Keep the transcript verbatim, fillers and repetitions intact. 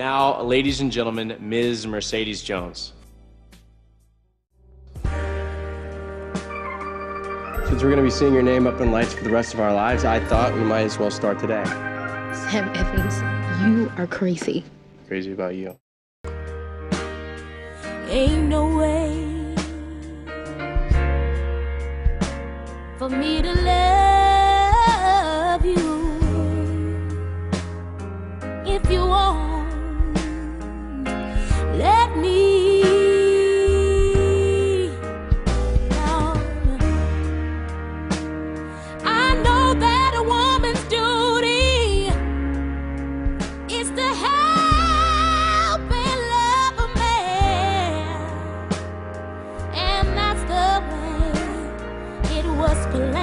now, ladies and gentlemen, Miz Mercedes Jones. Since we're going to be seeing your name up in lights for the rest of our lives, I thought we might as well start today. Sam Evans, you are crazy. Crazy about you. Ain't no way for me to love you if you won't let me. Now, I know that a woman's duty is to help and love a man, and that's the way it was planned.